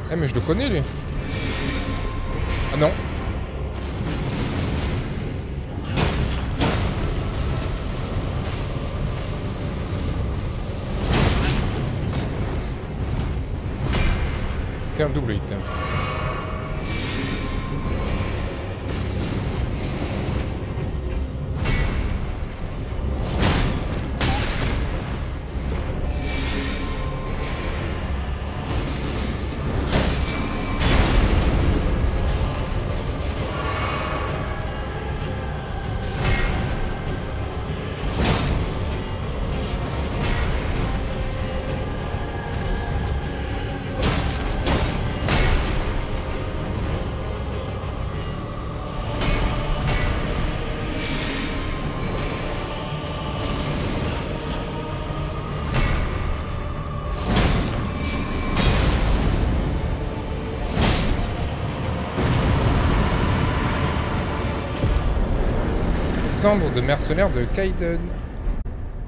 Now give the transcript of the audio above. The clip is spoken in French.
Eh mais je le connais lui. Ah non. C'était un double hit. Cendre de mercenaires de Kaiden.